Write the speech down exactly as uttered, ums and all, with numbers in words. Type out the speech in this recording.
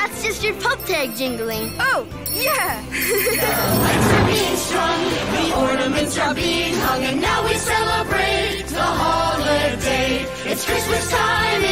That's just your pup tag jingling. Oh, yeah. The lights are being strung, the ornaments are being hung, and now we celebrate the holiday. It's Christmas time